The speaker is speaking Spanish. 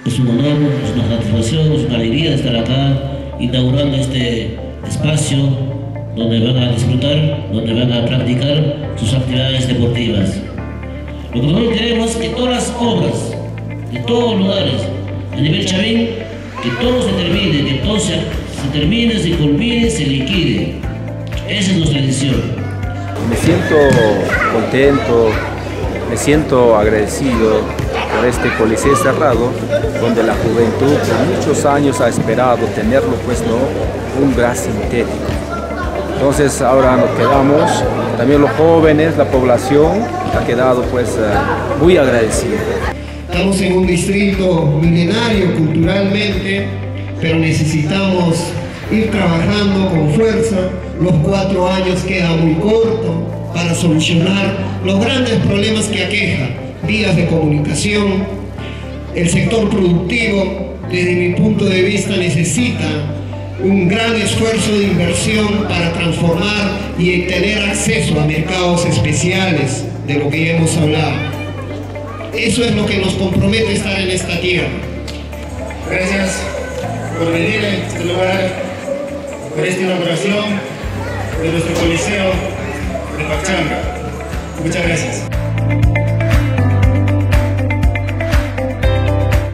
Es un honor, es una satisfacción, es una alegría estar acá inaugurando este espacio donde van a disfrutar, donde van a practicar sus actividades deportivas. Lo que nosotros queremos es que todas las obras, de todos los lugares, a nivel Chavín, que todo se termine, que todo se termine, se culmine, se liquide. Esa es nuestra decisión. Me siento contento, me siento agradecido por este coliseo cerrado, donde la juventud por muchos años ha esperado tenerlo, pues, ¿no?, un gas sintético. Entonces ahora nos quedamos, también los jóvenes, la población ha quedado, pues, muy agradecida. Estamos en un distrito milenario culturalmente, pero necesitamos ir trabajando con fuerza. Los 4 años quedan muy cortos para solucionar los grandes problemas que aquejan: vías de comunicación. El sector productivo, desde mi punto de vista, necesita un gran esfuerzo de inversión para transformar y tener acceso a mercados especiales, de lo que ya hemos hablado. Eso es lo que nos compromete estar en esta tierra. Gracias por venir a este lugar, por esta inauguración de nuestro Coliseo de Pachanga. Muchas gracias.